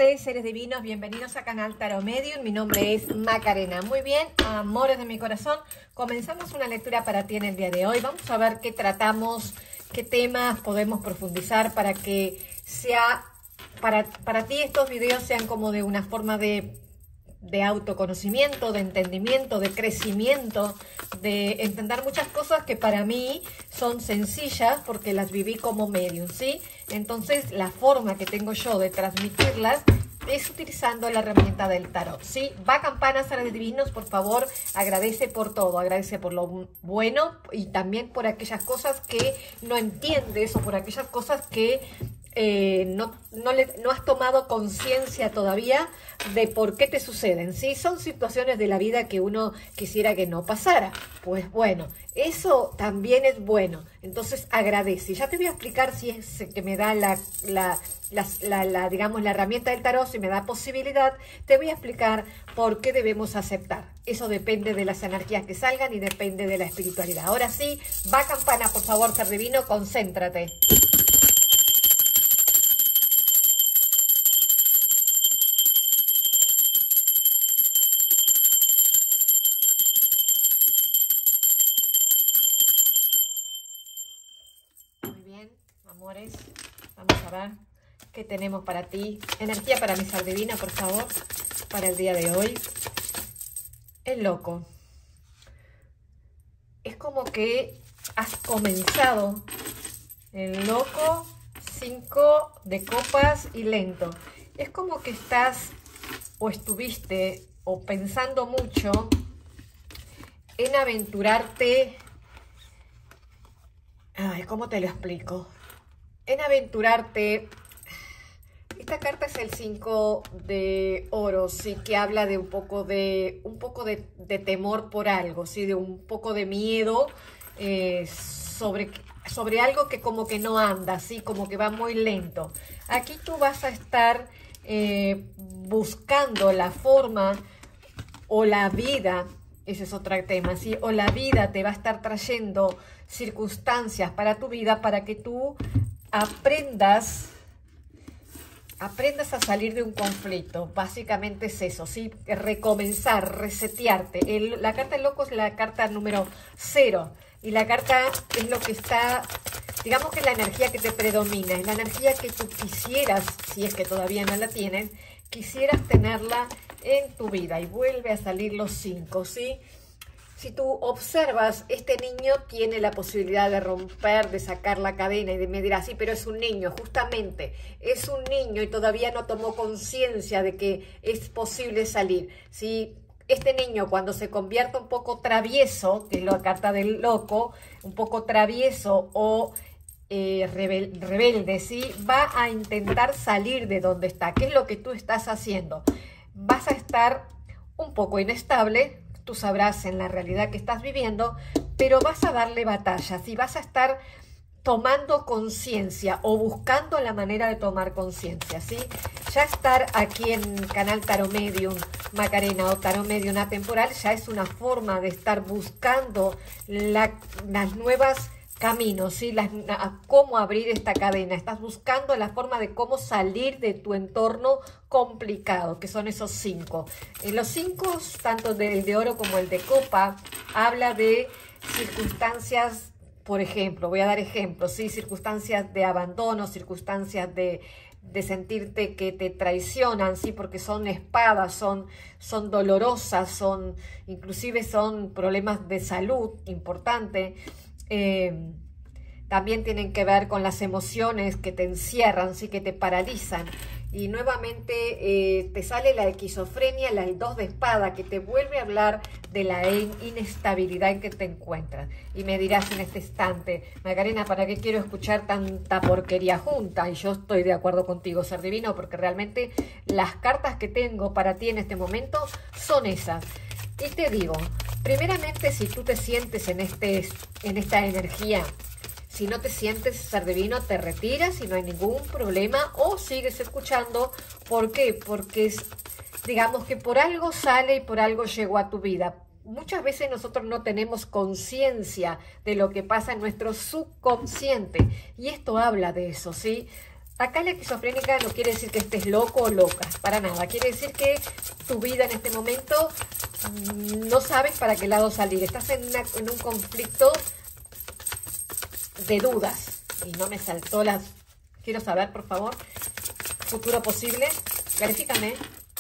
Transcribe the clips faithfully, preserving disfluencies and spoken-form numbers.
ustedes, seres divinos? Bienvenidos a Canal Tarot Medium. Mi nombre es Macarena. Muy bien, amores de mi corazón, comenzamos una lectura para ti en el día de hoy. Vamos a ver qué tratamos, qué temas podemos profundizar para que sea, para, para ti estos videos sean como de una forma de, de autoconocimiento, de entendimiento, de crecimiento, de entender muchas cosas que para mí son sencillas porque las viví como medium, ¿sí? Entonces la forma que tengo yo de transmitirlas es utilizando la herramienta del tarot, ¿sí? Va campana, seres divinos, por favor, agradece por todo, agradece por lo bueno y también por aquellas cosas que no entiendes o por aquellas cosas que eh, no, no, le, no has tomado conciencia todavía de por qué te suceden, ¿sí? Son situaciones de la vida que uno quisiera que no pasara. Pues bueno, eso también es bueno. Entonces agradece. Ya te voy a explicar si es que me da la, la, la, la, la, digamos, la herramienta del tarot, si me da posibilidad, te voy a explicar por qué debemos aceptar. Eso depende de las energías que salgan y depende de la espiritualidad. Ahora sí, va campana, por favor, ser divino, concéntrate. Amores, vamos a ver qué tenemos para ti. Energía para mi ser divina, por favor, para el día de hoy. El loco. Es como que has comenzado. El loco, cinco de copas y lento. Es como que estás o estuviste o pensando mucho en aventurarte. Ay, ¿cómo te lo explico? En aventurarte. Esta carta es el cinco de oros, sí, que habla de un poco de un poco de, de temor por algo, sí, de un poco de miedo eh, sobre, sobre algo que como que no anda, sí, como que va muy lento. Aquí tú vas a estar eh, buscando la forma o la vida. Ese es otro tema, ¿sí? O la vida te va a estar trayendo circunstancias para tu vida para que tú aprendas, aprendas a salir de un conflicto. Básicamente es eso, ¿sí? Recomenzar, resetearte. El, la carta del loco es la carta número cero. Y la carta es lo que está, digamos que es la energía que te predomina. Es la energía que tú quisieras, si es que todavía no la tienes, quisieras tenerla en tu vida. Y vuelve a salir los cinco, ¿sí? Si tú observas, este niño tiene la posibilidad de romper, de sacar la cadena y de me dirás, sí, pero es un niño, justamente, es un niño y todavía no tomó conciencia de que es posible salir. Si este niño cuando se convierta un poco travieso, que es la carta del loco, un poco travieso o eh, rebel, rebelde, ¿sí? Va a intentar salir de donde está. ¿Qué es lo que tú estás haciendo? Vas a estar un poco inestable. Tú sabrás en la realidad que estás viviendo, pero vas a darle batallas y vas a estar tomando conciencia o buscando la manera de tomar conciencia, ¿sí? Ya estar aquí en Canal Tarot Medium, Macarena, o Tarot Medium Atemporal, ya es una forma de estar buscando la, las nuevas caminos, ¿sí? Las, a cómo abrir esta cadena. Estás buscando la forma de cómo salir de tu entorno complicado, que son esos cinco. En los cinco, tanto el de oro como el de copa, habla de circunstancias, por ejemplo, voy a dar ejemplos, ¿sí? Circunstancias de abandono, circunstancias de, de sentirte que te traicionan, ¿sí? Porque son espadas, son, son dolorosas, son, inclusive son problemas de salud importantes. Eh, también tienen que ver con las emociones que te encierran, sí, que te paralizan. Y nuevamente eh, te sale la esquizofrenia, la, el dos de espada, que te vuelve a hablar de la inestabilidad en que te encuentras. Y me dirás en este instante, Macarena, ¿para qué quiero escuchar tanta porquería junta? Y yo estoy de acuerdo contigo, ser divino, porque realmente las cartas que tengo para ti en este momento son esas. Y te digo, primeramente, si tú te sientes en, este, en esta energía, si no te sientes, ser divino, te retiras y no hay ningún problema o sigues escuchando. ¿Por qué? Porque es, digamos que por algo sale y por algo llegó a tu vida. Muchas veces nosotros no tenemos conciencia de lo que pasa en nuestro subconsciente y esto habla de eso, ¿sí? acá la esquizofrénica no quiere decir que estés loco o loca, para nada. Quiere decir que tu vida en este momento mmm, no sabes para qué lado salir. Estás en, una, en un conflicto de dudas. Y no me saltó las... Quiero saber, por favor, futuro posible. Clarifícame.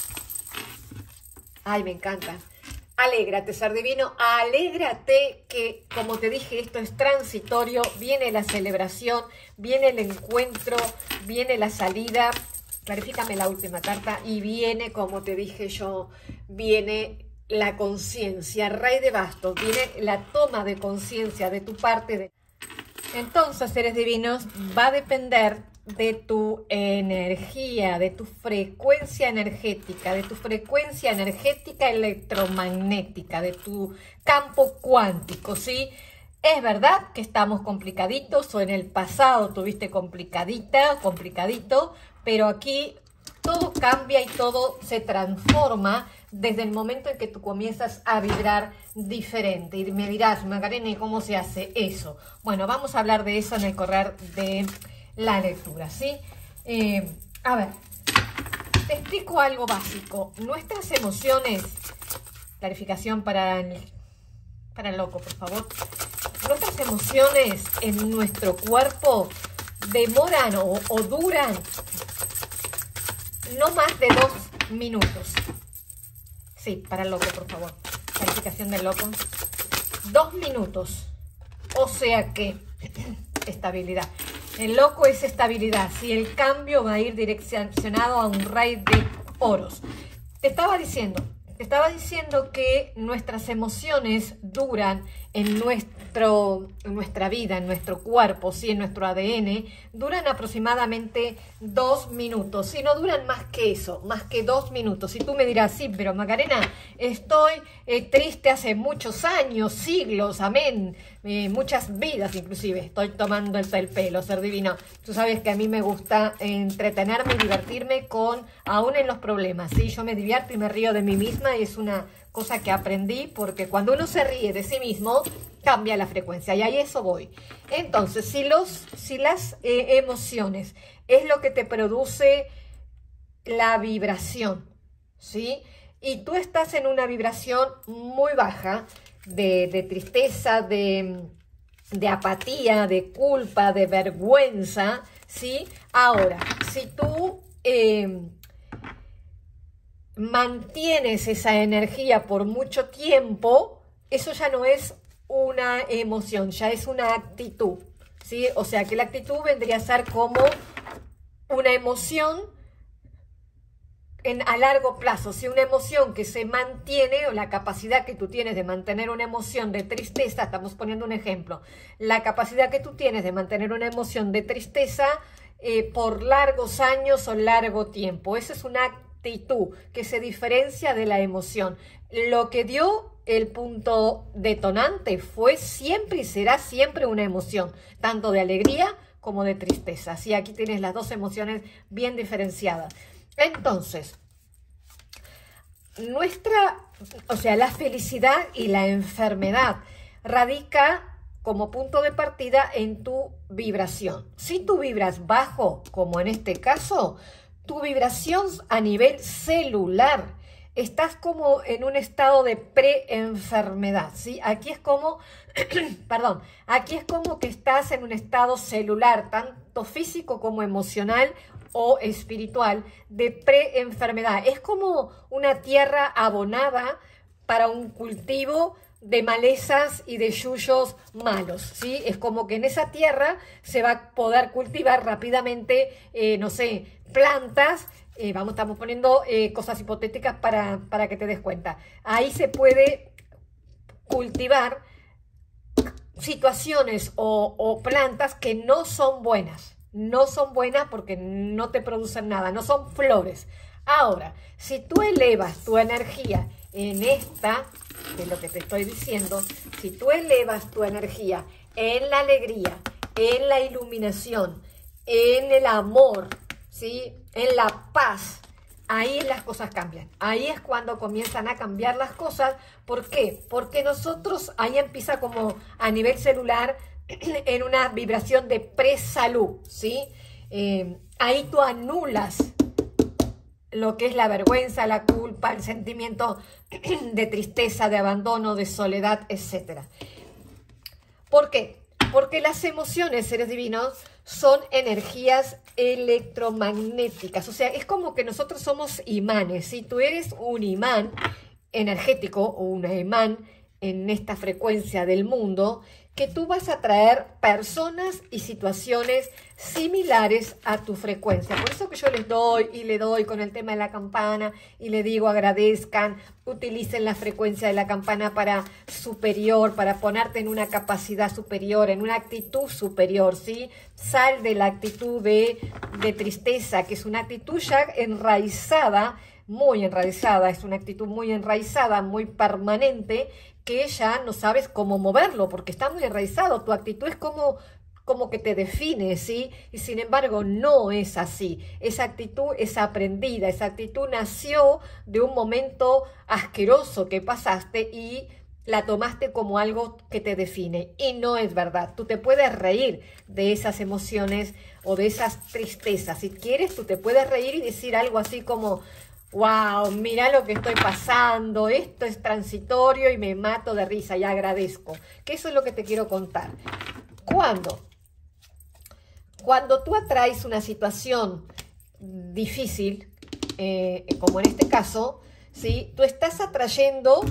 Ay, me encanta. Alégrate, ser divino, alégrate que, como te dije, esto es transitorio, viene la celebración, viene el encuentro, viene la salida, clarifícame la última carta, y viene, como te dije yo, viene la conciencia, Rey de Bastos, viene la toma de conciencia de tu parte. De... Entonces, seres divinos, va a depender de tu energía, de tu frecuencia energética, de tu frecuencia energética electromagnética, de tu campo cuántico, ¿sí? Es verdad que estamos complicaditos, o en el pasado tuviste complicadita, complicadito, pero aquí todo cambia y todo se transforma desde el momento en que tú comienzas a vibrar diferente. Y me dirás, Macarena, ¿y cómo se hace eso? Bueno, vamos a hablar de eso en el correr de la lectura, ¿sí? Eh, a ver, te explico algo básico. Nuestras emociones, clarificación para el, para el loco, por favor. Nuestras emociones en nuestro cuerpo demoran o, o duran no más de dos minutos. Sí, para el loco, por favor. Clarificación del loco. Dos minutos. O sea que, estabilidad. El loco es estabilidad. Si el cambio va a ir direccionado a un rey de oros. Te estaba diciendo, te estaba diciendo que nuestras emociones duran en nuestro, en nuestra vida, en nuestro cuerpo, sí, en nuestro A D N, duran aproximadamente dos minutos. Y no duran más que eso, más que dos minutos. Y tú me dirás, sí, pero Macarena, estoy eh, triste hace muchos años, siglos, amén, eh, muchas vidas inclusive. Estoy tomando el, el pelo, ser divino. Tú sabes que a mí me gusta entretenerme y divertirme con, aún en los problemas, ¿sí? Yo me divierto y me río de mí misma y es una cosa que aprendí, porque cuando uno se ríe de sí mismo, cambia la frecuencia, y a eso voy. Entonces, si, los, si las eh, emociones es lo que te produce la vibración, ¿sí? Y tú estás en una vibración muy baja, de, de tristeza, de, de apatía, de culpa, de vergüenza, ¿sí? Ahora, si tú... Eh, mantienes esa energía por mucho tiempo, eso ya no es una emoción, ya es una actitud, ¿sí? O sea que la actitud vendría a ser como una emoción en, a largo plazo, ¿sí? Una emoción que se mantiene, o la capacidad que tú tienes de mantener una emoción de tristeza, estamos poniendo un ejemplo, la capacidad que tú tienes de mantener una emoción de tristeza eh, por largos años o largo tiempo, esa es una actitud actitud que se diferencia de la emoción. Lo que dio el punto detonante fue siempre y será siempre una emoción, tanto de alegría como de tristeza. Así aquí tienes las dos emociones bien diferenciadas. Entonces, nuestra, o sea, la felicidad y la enfermedad radica como punto de partida en tu vibración. Si tú vibras bajo, como en este caso, tu vibración a nivel celular, estás como en un estado de pre-enfermedad, ¿sí? Aquí es como, perdón, aquí es como que estás en un estado celular, tanto físico como emocional o espiritual, de pre-enfermedad. Es como una tierra abonada para un cultivo de malezas y de yuyos malos, ¿sí? Es como que en esa tierra se va a poder cultivar rápidamente, eh, no sé, plantas, eh, vamos, estamos poniendo eh, cosas hipotéticas para, para que te des cuenta. Ahí se puede cultivar situaciones o, o plantas que no son buenas, no son buenas porque no te producen nada, no son flores. Ahora, si tú elevas tu energía en esta, que es lo que te estoy diciendo, si tú elevas tu energía en la alegría, en la iluminación, en el amor, ¿sí? En la paz, ahí las cosas cambian. Ahí es cuando comienzan a cambiar las cosas. ¿Por qué? Porque nosotros, ahí empieza como a nivel celular en una vibración de pre-salud, ¿sí? eh, ahí tú anulas lo que es la vergüenza, la culpa, el sentimiento de tristeza, de abandono, de soledad, etcétera. ¿Por qué? Porque las emociones, seres divinos, son energías electromagnéticas. O sea, es como que nosotros somos imanes. Si tú eres un imán energético o un imán en esta frecuencia del mundo, que tú vas a traer personas y situaciones similares a tu frecuencia. Por eso que yo les doy y le doy con el tema de la campana y le digo agradezcan, utilicen la frecuencia de la campana para superior, para ponerte en una capacidad superior, en una actitud superior, ¿sí? Sal de la actitud de, de tristeza, que es una actitud ya enraizada, muy enraizada, es una actitud muy enraizada, muy permanente, que ya no sabes cómo moverlo, porque está muy enraizado, tu actitud es como, como que te define, ¿sí? Y sin embargo no es así, esa actitud es aprendida, esa actitud nació de un momento asqueroso que pasaste y la tomaste como algo que te define, y no es verdad. Tú te puedes reír de esas emociones o de esas tristezas, si quieres tú te puedes reír y decir algo así como: wow, mira lo que estoy pasando, esto es transitorio y me mato de risa y agradezco. Que eso es lo que te quiero contar. ¿Cuándo? Cuando tú atraes una situación difícil, eh, como en este caso, ¿sí? Tú estás atrayendo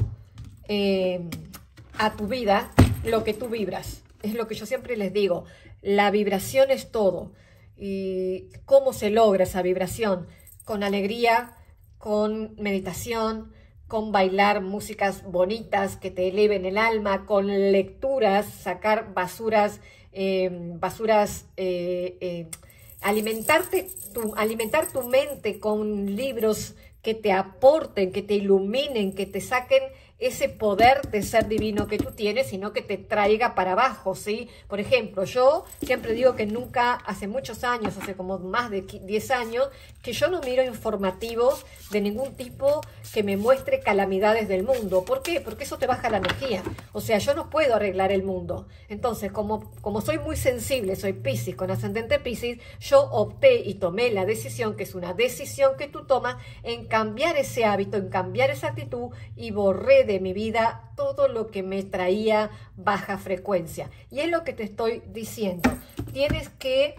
eh, a tu vida lo que tú vibras. Es lo que yo siempre les digo, la vibración es todo. ¿Y cómo se logra esa vibración? Con alegría, con meditación, con bailar músicas bonitas que te eleven el alma, con lecturas, sacar basuras, eh, basuras, eh, eh, alimentarte, tu, alimentar tu mente con libros que te aporten, que te iluminen, que te saquen ese poder de ser divino que tú tienes, sino que te traiga para abajo, ¿sí? Por ejemplo, yo siempre digo que nunca, hace muchos años, hace como más de diez años, que yo no miro informativos de ningún tipo que me muestre calamidades del mundo. ¿Por qué? Porque eso te baja la energía. O sea, yo no puedo arreglar el mundo. Entonces, como, como soy muy sensible, soy Piscis, con ascendente Piscis, yo opté y tomé la decisión, que es una decisión que tú tomas, en cambiar ese hábito, en cambiar esa actitud, y borré de mi vida todo lo que me traía baja frecuencia. Y es lo que te estoy diciendo. Tienes que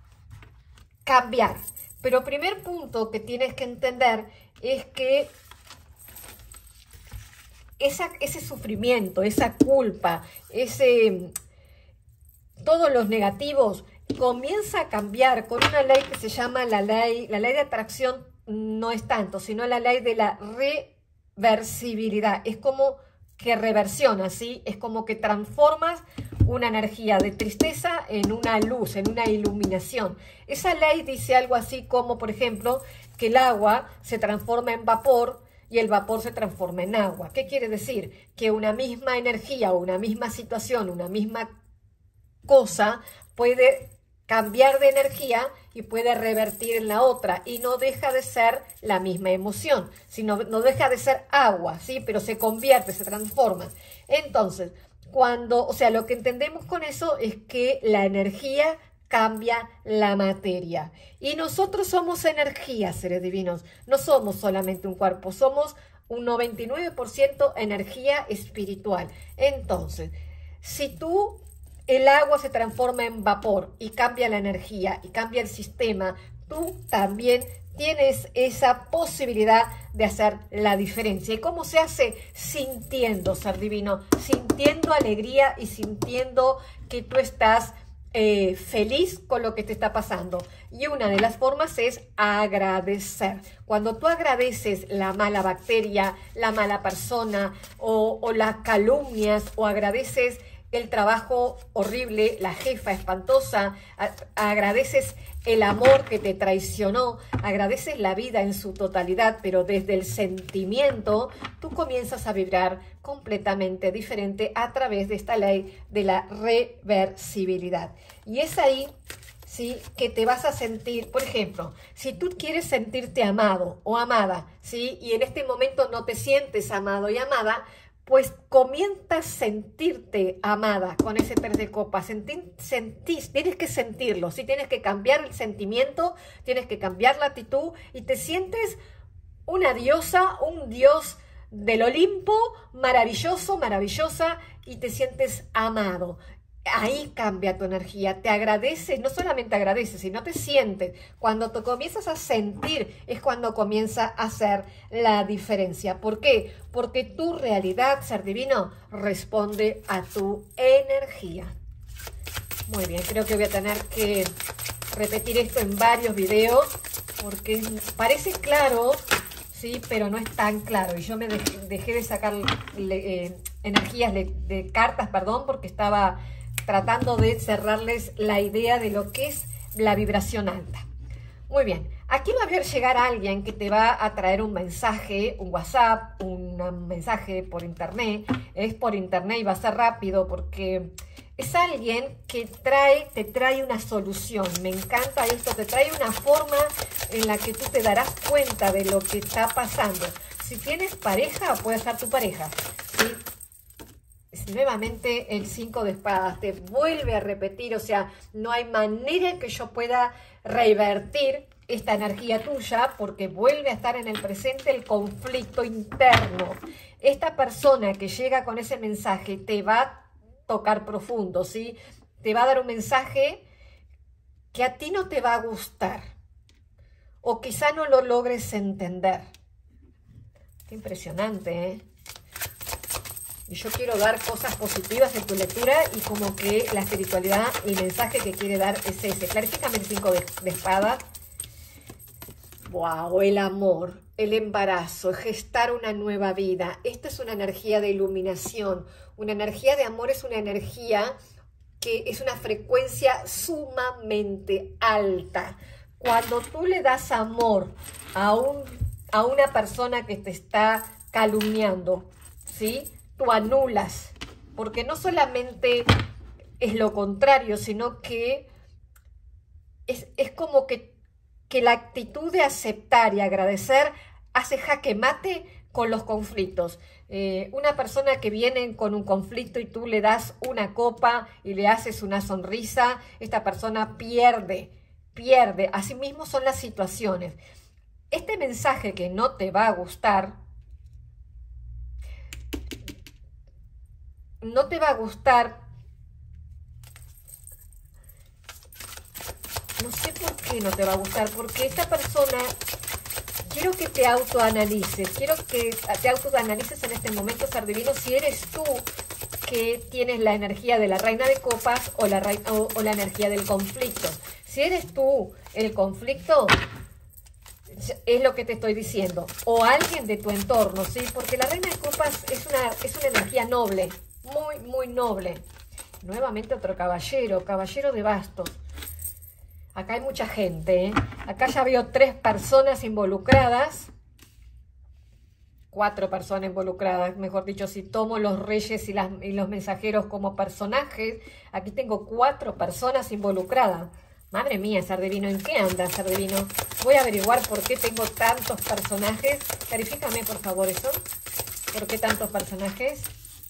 cambiar. Pero primer punto que tienes que entender es que esa, ese sufrimiento, esa culpa, ese, todos los negativos, comienza a cambiar con una ley que se llama la ley, la ley de atracción. No es tanto, sino la ley de la reversibilidad. Es como que reversiona, ¿sí? Es como que transformas una energía de tristeza en una luz, en una iluminación. Esa ley dice algo así como, por ejemplo, que el agua se transforma en vapor y el vapor se transforma en agua. ¿Qué quiere decir? Que una misma energía o una misma situación, una misma cosa puede cambiar de energía y puede revertir en la otra, y no deja de ser la misma emoción, sino no deja de ser agua, ¿sí? Pero se convierte, se transforma. Entonces, cuando, o sea, lo que entendemos con eso es que la energía cambia la materia. Y nosotros somos energía, seres divinos. No somos solamente un cuerpo, somos un noventa y nueve por ciento energía espiritual. Entonces, si tú... el agua se transforma en vapor y cambia la energía y cambia el sistema, tú también tienes esa posibilidad de hacer la diferencia. ¿Y cómo se hace? Sintiendo, ser divino, sintiendo alegría y sintiendo que tú estás eh, feliz con lo que te está pasando. Y una de las formas es agradecer. Cuando tú agradeces la mala bacteria, la mala persona o, o las calumnias, o agradeces el trabajo horrible, la jefa espantosa, a, agradeces el amor que te traicionó, agradeces la vida en su totalidad, pero desde el sentimiento, tú comienzas a vibrar completamente diferente a través de esta ley de la reversibilidad. Y es ahí, ¿sí?, que te vas a sentir, por ejemplo, si tú quieres sentirte amado o amada, ¿sí?, y en este momento no te sientes amado y amada, pues comienza a sentirte amada con ese tres de copas. Sentir, sentís, tienes que sentirlo, ¿sí? Tienes que cambiar el sentimiento, tienes que cambiar la actitud y te sientes una diosa, un dios del Olimpo, maravilloso, maravillosa, y te sientes amado. Ahí cambia tu energía, te agradeces, no solamente agradeces, sino te sientes. Cuando te comienzas a sentir es cuando comienza a hacer la diferencia. ¿Por qué? Porque tu realidad, ser divino, responde a tu energía. Muy bien, creo que voy a tener que repetir esto en varios videos porque parece claro, sí, pero no es tan claro. Y yo me dejé, dejé de sacar eh, energías de, de cartas, perdón, porque estaba tratando de cerrarles la idea de lo que es la vibración alta. Muy bien, aquí va a ver llegar alguien que te va a traer un mensaje, un WhatsApp, un mensaje por internet. Es por internet y va a ser rápido porque es alguien que trae, te trae una solución. Me encanta esto, te trae una forma en la que tú te darás cuenta de lo que está pasando. Si tienes pareja, puede ser tu pareja, ¿sí? Nuevamente el cinco de espadas te vuelve a repetir, o sea, no hay manera que yo pueda revertir esta energía tuya porque vuelve a estar en el presente el conflicto interno. Esta persona que llega con ese mensaje te va a tocar profundo, ¿sí? Te va a dar un mensaje que a ti no te va a gustar o quizá no lo logres entender. Qué impresionante, ¿eh? Y yo quiero dar cosas positivas en tu lectura y como que la espiritualidad, el mensaje que quiere dar es ese. Clarifícame el cinco de, de espadas. Wow, el amor, el embarazo, gestar una nueva vida. Esta es una energía de iluminación. Una energía de amor es una energía que es una frecuencia sumamente alta. Cuando tú le das amor a, un, a una persona que te está calumniando, ¿sí? Tú anulas, porque no solamente es lo contrario, sino que es, es como que, que la actitud de aceptar y agradecer hace jaque mate con los conflictos. Eh, una persona que viene con un conflicto y tú le das una copa y le haces una sonrisa, esta persona pierde, pierde. Asimismo son las situaciones. Este mensaje que no te va a gustar, no te va a gustar, no sé por qué no te va a gustar, porque esta persona, quiero que te autoanalices, quiero que te autoanalices en este momento, ser divino, si eres tú que tienes la energía de la reina de copas o la, o, o la energía del conflicto. Si eres tú el conflicto, es lo que te estoy diciendo, o alguien de tu entorno, ¿sí? Porque la reina de copas es una, es una energía noble, muy, muy noble. Nuevamente otro caballero, caballero de bastos. Acá hay mucha gente, ¿eh? Acá ya veo tres personas involucradas. Cuatro personas involucradas, mejor dicho, si tomo los reyes y, las, y los mensajeros como personajes, aquí tengo cuatro personas involucradas. Madre mía, ser divino, ¿en qué anda ser divino? Voy a averiguar por qué tengo tantos personajes. Verifícame, por favor, eso. ¿Por qué tantos personajes?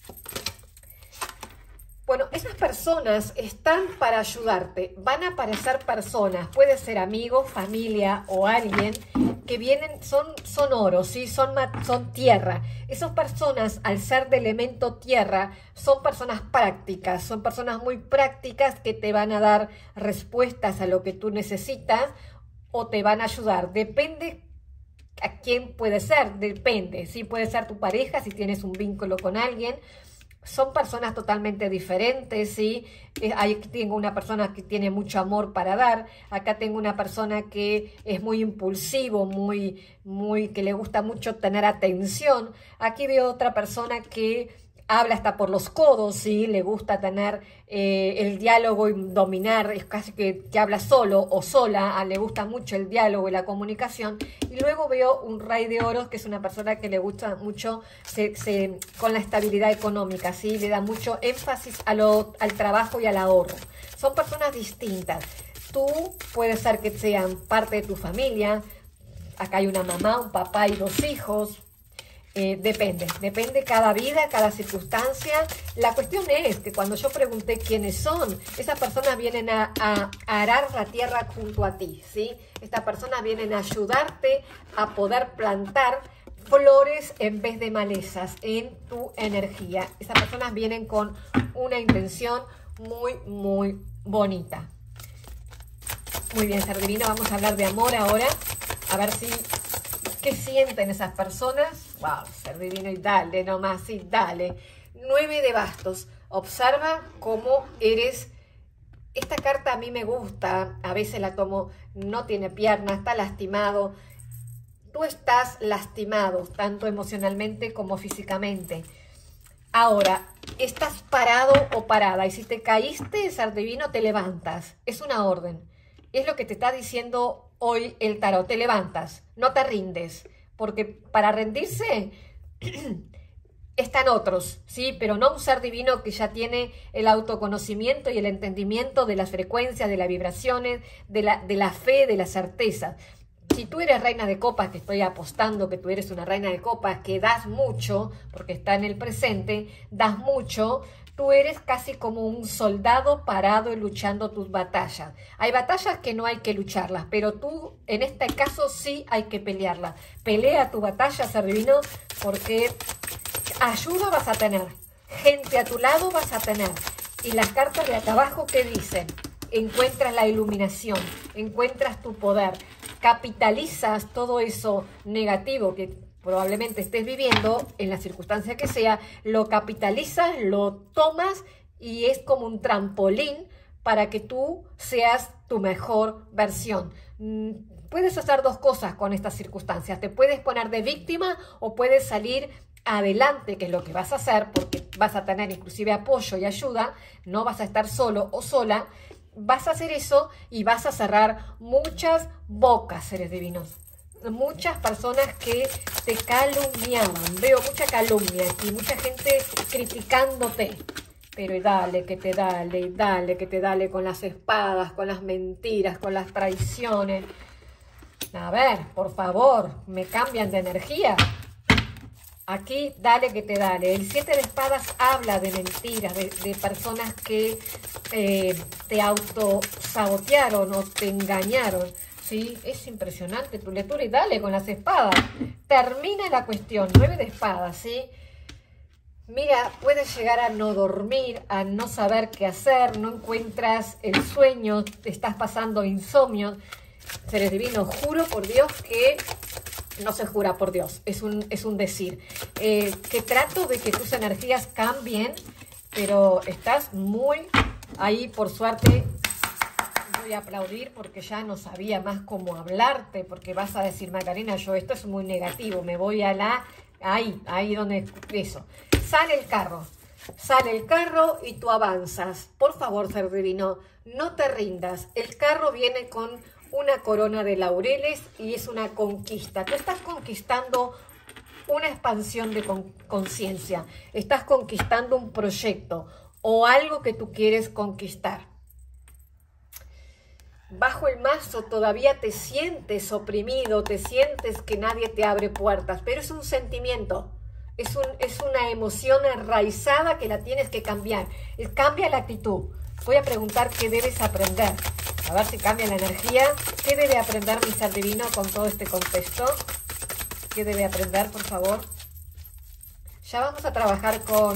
Bueno, esas personas están para ayudarte. Van a aparecer personas, puede ser amigos, familia o alguien que vienen, son, son oro, ¿sí? son, son tierra. Esas personas, al ser de elemento tierra, son personas prácticas, son personas muy prácticas que te van a dar respuestas a lo que tú necesitas o te van a ayudar. Depende a quién puede ser, depende. Sí, puede ser tu pareja si tienes un vínculo con alguien. Son personas totalmente diferentes, ¿sí? Ahí tengo una persona que tiene mucho amor para dar. Acá tengo una persona que es muy impulsivo, muy, muy, que le gusta mucho tener atención. Aquí veo otra persona que habla hasta por los codos, ¿sí? Le gusta tener eh, el diálogo y dominar, es casi que, que habla solo o sola, a, le gusta mucho el diálogo y la comunicación. Y luego veo un rey de oros, que es una persona que le gusta mucho se, se, con la estabilidad económica, ¿sí? Le da mucho énfasis a lo, al trabajo y al ahorro. Son personas distintas. Tú puedes ser que sean parte de tu familia. Acá hay una mamá, un papá y dos hijos. Eh, depende, depende cada vida, cada circunstancia. La cuestión es que cuando yo pregunté quiénes son, esas personas vienen a, a, a arar la tierra junto a ti, ¿sí? Estas personas vienen a ayudarte a poder plantar flores en vez de malezas en tu energía. Esas personas vienen con una intención muy, muy bonita. Muy bien, ser divino, vamos a hablar de amor ahora. A ver si, ¿qué sienten esas personas? Wow, ser divino y dale nomás, y dale. Nueve de bastos. Observa cómo eres. Esta carta a mí me gusta, a veces la tomo, no tiene piernas, está lastimado. Tú estás lastimado, tanto emocionalmente como físicamente. Ahora, estás parado o parada, y si te caíste, ser divino, te levantas. Es una orden. Es lo que te está diciendo hoy el tarot. Te levantas, no te rindes. Porque para rendirse están otros, ¿sí? Pero no un ser divino que ya tiene el autoconocimiento y el entendimiento de las frecuencias, de las vibraciones, de la, de la fe, de la certeza. Si tú eres reina de copas, que estoy apostando que tú eres una reina de copas, que das mucho, porque está en el presente, das mucho, tú eres casi como un soldado parado y luchando tus batallas. Hay batallas que no hay que lucharlas, pero tú en este caso sí hay que pelearlas. Pelea tu batalla, ser divino, porque ayuda vas a tener, gente a tu lado vas a tener. Y las cartas de acá abajo, ¿qué dicen? Encuentras la iluminación, encuentras tu poder, capitalizas todo eso negativo que probablemente estés viviendo, en la circunstancia que sea, lo capitalizas, lo tomas y es como un trampolín para que tú seas tu mejor versión. Puedes hacer dos cosas con estas circunstancias. Te puedes poner de víctima o puedes salir adelante, que es lo que vas a hacer, porque vas a tener inclusive apoyo y ayuda, no vas a estar solo o sola. Vas a hacer eso y vas a cerrar muchas bocas, seres divinos. Muchas personas que te calumniaban. Veo mucha calumnia y mucha gente criticándote. Pero dale, que te dale, dale, que te dale con las espadas, con las mentiras, con las traiciones. A ver, por favor, me cambian de energía. Aquí, dale que te dale. El siete de espadas habla de mentiras, de, de personas que eh, te autosabotearon o te engañaron. ¿Sí? Es impresionante tu lectura y dale con las espadas. Termina la cuestión. Nueve de espadas, ¿sí? Mira, puedes llegar a no dormir, a no saber qué hacer, no encuentras el sueño, te estás pasando insomnio. Seres divinos, juro por Dios que... No se jura por Dios, es un, es un decir. Eh, que trato de que tus energías cambien, pero estás muy ahí, por suerte. Voy a aplaudir porque ya no sabía más cómo hablarte, porque vas a decir, Macarena, yo esto es muy negativo, me voy a la... Ahí, ahí donde... Eso. Sale el carro, sale el carro y tú avanzas. Por favor, ser divino, no te rindas. El carro viene con... una corona de laureles y es una conquista. Tú estás conquistando una expansión de conciencia. Estás conquistando un proyecto o algo que tú quieres conquistar. Bajo el mazo todavía te sientes oprimido, te sientes que nadie te abre puertas, pero es un sentimiento, es, un, es una emoción enraizada que la tienes que cambiar. Cambia la actitud. Voy a preguntar qué debes aprender. A ver si cambia la energía. ¿Qué debe aprender mi ser divino con todo este contexto? ¿Qué debe aprender, por favor? Ya vamos a trabajar con...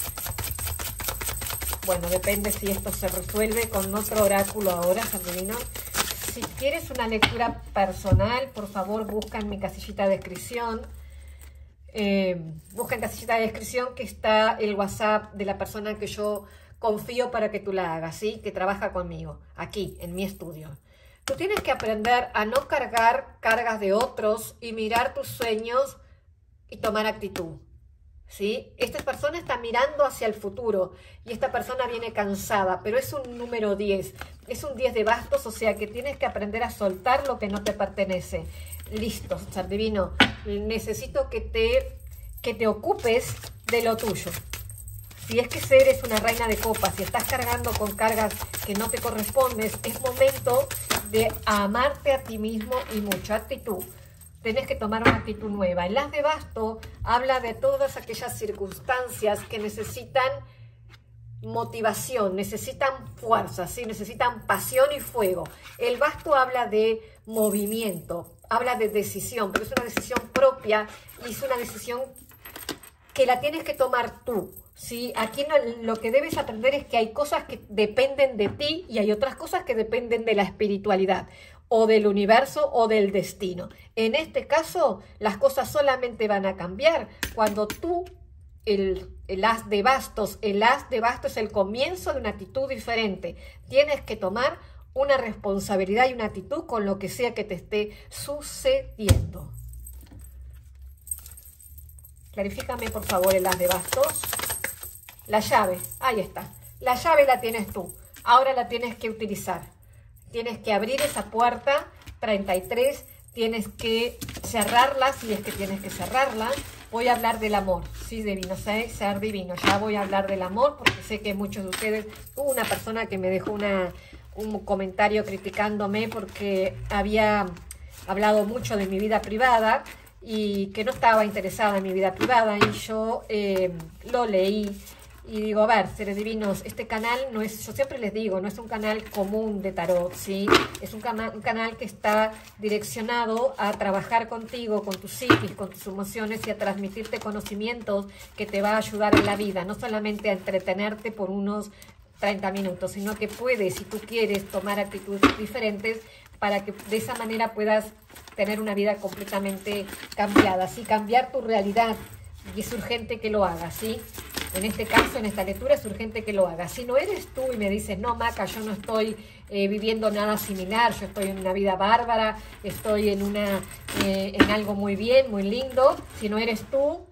Bueno, depende si esto se resuelve con otro oráculo ahora, ser divino. Si quieres una lectura personal, por favor, busca en mi casillita de descripción. Eh, busca en casillita de descripción que está el WhatsApp de la persona que yo... confío para que tú la hagas, ¿sí? Que trabaja conmigo, aquí, en mi estudio. Tú tienes que aprender a no cargar cargas de otros y mirar tus sueños y tomar actitud, ¿sí? Esta persona está mirando hacia el futuro y esta persona viene cansada, pero es un número diez, es un diez de bastos, o sea que tienes que aprender a soltar lo que no te pertenece. Listo, ser divino, necesito que te, que te ocupes de lo tuyo. Si es que eres una reina de copas, si estás cargando con cargas que no te corresponden, es momento de amarte a ti mismo y mucha actitud. tenés que tomar una actitud nueva. El as de basto habla de todas aquellas circunstancias que necesitan motivación, necesitan fuerza, ¿sí? Necesitan pasión y fuego. El basto habla de movimiento, habla de decisión, pero es una decisión propia y es una decisión que la tienes que tomar tú, ¿sí? Aquí no, lo que debes aprender es que hay cosas que dependen de ti y hay otras cosas que dependen de la espiritualidad o del universo o del destino. En este caso, las cosas solamente van a cambiar cuando tú El, el as de bastos, el as de bastos es el comienzo de una actitud diferente. Tienes que tomar una responsabilidad y una actitud con lo que sea que te esté sucediendo. Clarifícame por favor el as de bastos. La llave, ahí está. La llave la tienes tú. Ahora la tienes que utilizar. Tienes que abrir esa puerta treinta y tres. Tienes que cerrarla si es que tienes que cerrarla. Voy a hablar del amor, sí, divino, ser, ser divino. Ya voy a hablar del amor porque sé que muchos de ustedes... Hubo una persona que me dejó una, un comentario criticándome porque había hablado mucho de mi vida privada y que no estaba interesada en mi vida privada, y yo eh, lo leí y digo, a ver, seres divinos, este canal no es, yo siempre les digo, no es un canal común de tarot, ¿sí? Es un, cana un canal que está direccionado a trabajar contigo, con tu psiquis, con tus emociones y a transmitirte conocimientos que te va a ayudar en la vida, no solamente a entretenerte por unos treinta minutos, sino que puedes, si tú quieres, tomar actitudes diferentes para que de esa manera puedas tener una vida completamente cambiada, ¿sí? Cambiar tu realidad, y es urgente que lo hagas, ¿sí? En este caso, en esta lectura, es urgente que lo hagas. Si no eres tú y me dices, no, Maca, yo no estoy eh, viviendo nada similar, yo estoy en una vida bárbara, estoy en, una, eh, en algo muy bien, muy lindo. Si no eres tú,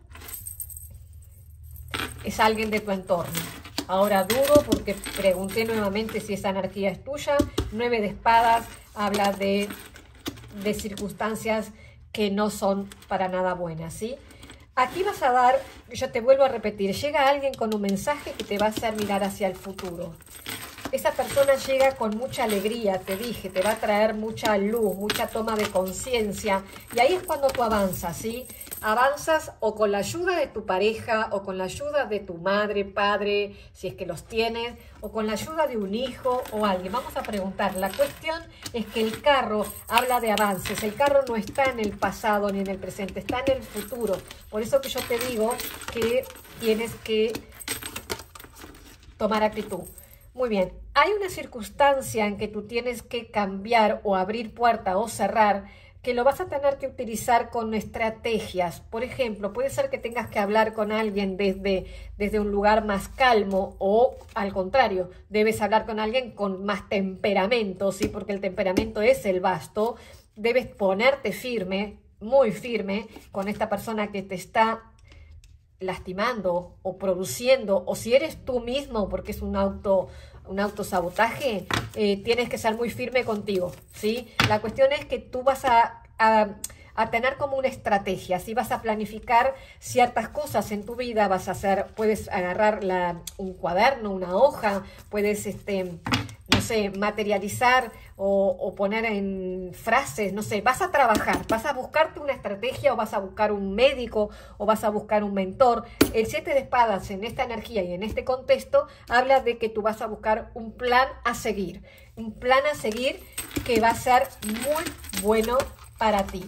es alguien de tu entorno. Ahora dudo porque pregunté nuevamente si esa energía es tuya. Nueve de espadas habla de, de circunstancias que no son para nada buenas, ¿sí? Aquí vas a dar, yo te vuelvo a repetir, llega alguien con un mensaje que te va a hacer mirar hacia el futuro. Esa persona llega con mucha alegría, te dije, te va a traer mucha luz, mucha toma de conciencia. Y ahí es cuando tú avanzas, ¿sí? Avanzas o con la ayuda de tu pareja, o con la ayuda de tu madre, padre, si es que los tienes, o con la ayuda de un hijo o alguien. Vamos a preguntar. La cuestión es que el carro habla de avances. El carro no está en el pasado ni en el presente, está en el futuro. Por eso que yo te digo que tienes que tomar actitud. Muy bien, hay una circunstancia en que tú tienes que cambiar o abrir puerta o cerrar, que lo vas a tener que utilizar con estrategias. Por ejemplo, puede ser que tengas que hablar con alguien desde, desde un lugar más calmo, o al contrario, debes hablar con alguien con más temperamento, ¿sí? Porque el temperamento es el basto. Debes ponerte firme, muy firme, con esta persona que te está lastimando o produciendo, o si eres tú mismo, porque es un auto un autosabotaje, eh, tienes que ser muy firme contigo, ¿sí? La cuestión es que tú vas a, a, a tener como una estrategia, ¿sí? Vas a planificar ciertas cosas en tu vida, vas a hacer, puedes agarrar la, un cuaderno, una hoja, puedes, este, no sé, materializar o, o poner en frases, no sé, vas a trabajar, vas a buscarte una estrategia, o vas a buscar un médico, o vas a buscar un mentor. El siete de espadas en esta energía y en este contexto habla de que tú vas a buscar un plan a seguir, un plan a seguir que va a ser muy bueno para ti.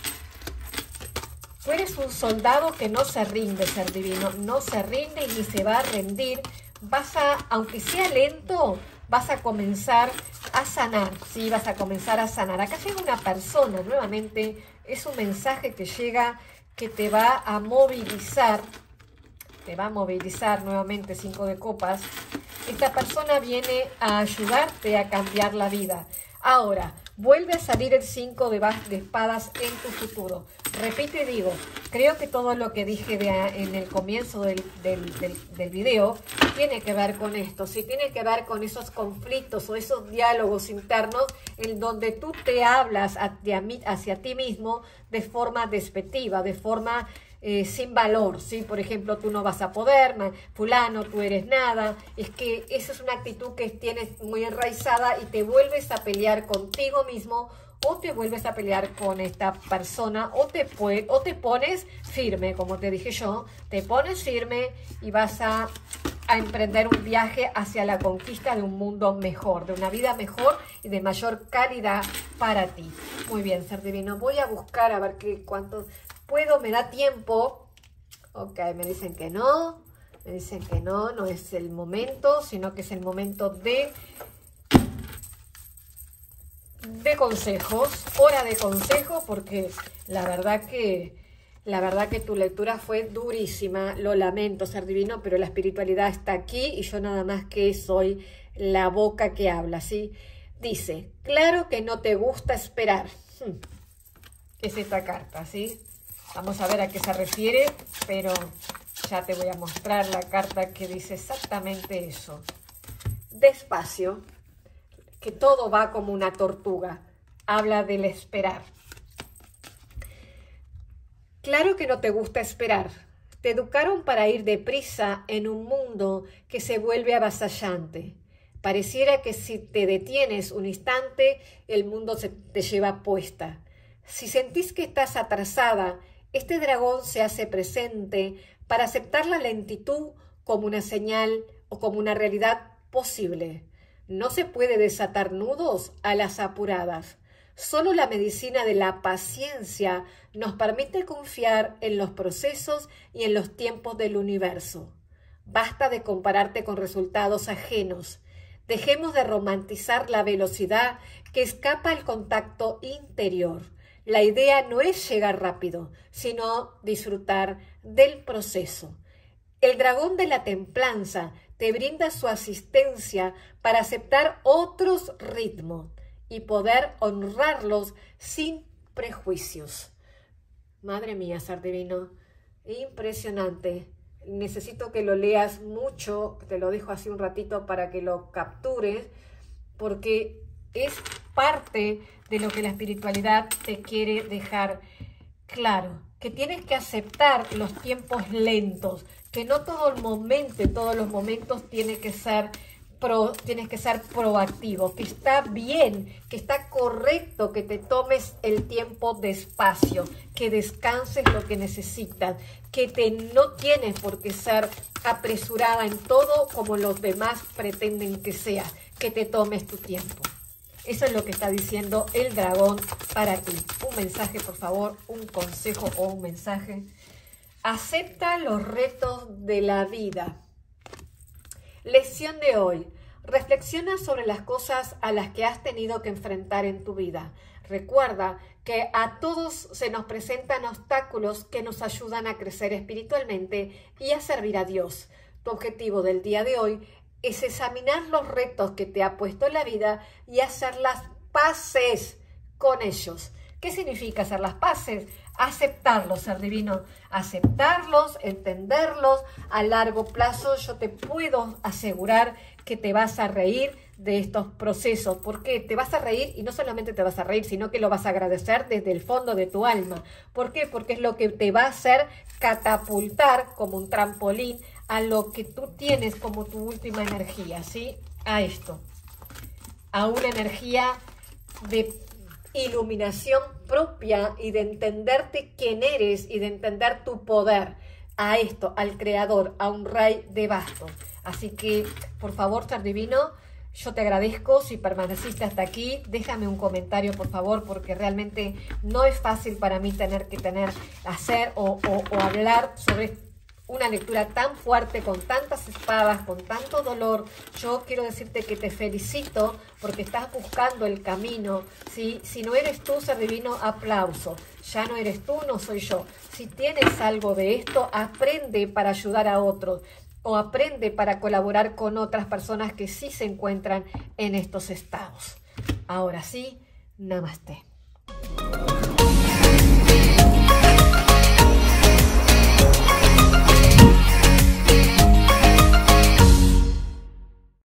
Tú eres un soldado que no se rinde, ser divino, no se rinde y ni se va a rendir. Vas a, aunque sea lento, vas a comenzar a sanar, ¿sí? Vas a comenzar a sanar. Acá llega una persona, nuevamente, es un mensaje que llega que te va a movilizar, te va a movilizar nuevamente, cinco de copas. Esta persona viene a ayudarte a cambiar la vida. Ahora, vuelve a salir el cinco de, de espadas en tu futuro. Repito y digo, creo que todo lo que dije de, en el comienzo del, del, del, del video tiene que ver con esto, ¿sí? Tiene que ver con esos conflictos o esos diálogos internos en donde tú te hablas hacia, hacia ti mismo de forma despectiva, de forma eh, sin valor, ¿sí? Por ejemplo, tú no vas a poder, fulano, tú eres nada. Es que esa es una actitud que tienes muy enraizada y te vuelves a pelear contigo mismo o te vuelves a pelear con esta persona, o te, o te pones firme, como te dije yo, te pones firme y vas a, a emprender un viaje hacia la conquista de un mundo mejor, de una vida mejor y de mayor calidad para ti. Muy bien, ser divino, voy a buscar a ver qué, cuánto puedo, me da tiempo. Ok, me dicen que no, me dicen que no, no es el momento, sino que es el momento de... de consejos, hora de consejos, porque la verdad que la verdad que tu lectura fue durísima, lo lamento, ser divino, pero la espiritualidad está aquí y yo nada más que soy la boca que habla, ¿sí? Dice, claro que no te gusta esperar. Hmm. ¿Qué es esta carta, sí? Vamos a ver a qué se refiere, pero ya te voy a mostrar la carta que dice exactamente eso. Despacio, que todo va como una tortuga. Habla del esperar. Claro que no te gusta esperar. Te educaron para ir deprisa en un mundo que se vuelve avasallante. Pareciera que si te detienes un instante, el mundo se te lleva puesta. Si sentís que estás atrasada, este dragón se hace presente para aceptar la lentitud como una señal o como una realidad posible. No se puede desatar nudos a las apuradas. Solo la medicina de la paciencia nos permite confiar en los procesos y en los tiempos del universo. Basta de compararte con resultados ajenos. Dejemos de romantizar la velocidad que escapa al contacto interior. La idea no es llegar rápido, sino disfrutar del proceso. El dragón de la templanza te brinda su asistencia para aceptar otros ritmos y poder honrarlos sin prejuicios. Madre mía, ser divino, impresionante. Necesito que lo leas mucho, te lo dejo así un ratito para que lo captures, porque es parte de lo que la espiritualidad te quiere dejar claro, que tienes que aceptar los tiempos lentos, que no todo el momento, todos los momentos tiene que ser Pro, tienes que ser proactivo, que está bien, que está correcto que te tomes el tiempo despacio, que descanses lo que necesitas, que te, no tienes por qué ser apresurada en todo como los demás pretenden que sea, que te tomes tu tiempo. Eso es lo que está diciendo el dragón para ti. Un mensaje, por favor, un consejo o un mensaje. Acepta los retos de la vida. Lección de hoy. Reflexiona sobre las cosas a las que has tenido que enfrentar en tu vida. Recuerda que a todos se nos presentan obstáculos que nos ayudan a crecer espiritualmente y a servir a Dios. Tu objetivo del día de hoy es examinar los retos que te ha puesto la vida y hacer las paces con ellos. ¿Qué significa hacer las paces? Aceptarlos, ser divino, aceptarlos, entenderlos. A largo plazo yo te puedo asegurar que te vas a reír de estos procesos, porque te vas a reír y no solamente te vas a reír, sino que lo vas a agradecer desde el fondo de tu alma. ¿Por qué? Porque es lo que te va a hacer catapultar como un trampolín a lo que tú tienes como tu última energía, ¿sí? A esto, a una energía de iluminación propia y de entenderte quién eres y de entender tu poder, a esto, al creador, a un rey de bastos. Así que, por favor, ser divino, yo te agradezco si permaneciste hasta aquí. Déjame un comentario, por favor, porque realmente no es fácil para mí tener que tener, hacer o, o, o hablar sobre una lectura tan fuerte, con tantas espadas, con tanto dolor. Yo quiero decirte que te felicito porque estás buscando el camino, ¿sí? Si no eres tú, ser divino, aplauso. Ya no eres tú, no soy yo. Si tienes algo de esto, aprende para ayudar a otros o aprende para colaborar con otras personas que sí se encuentran en estos estados. Ahora sí, namaste.